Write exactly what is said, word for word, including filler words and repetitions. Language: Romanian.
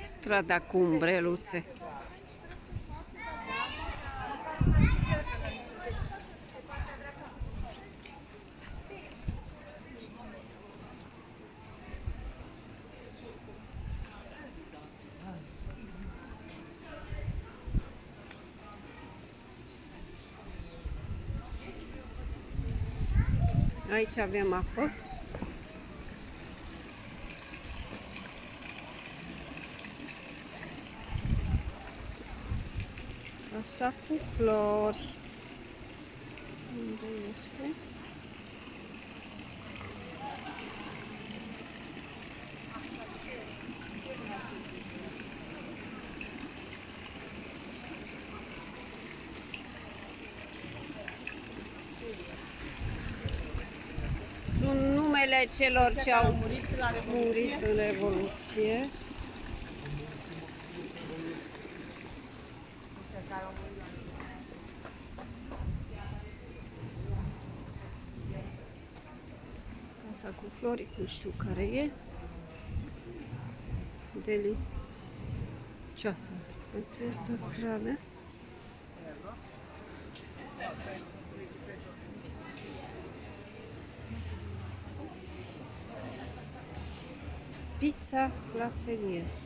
Strada cu umbreluțe. Aici avem apă. Casa cu flori. Unde este? Sunt numele celor ce au murit în Revoluție. Casa cu flori, nu știu care e. Delicioasă. Această stradă. Pizza la ferie.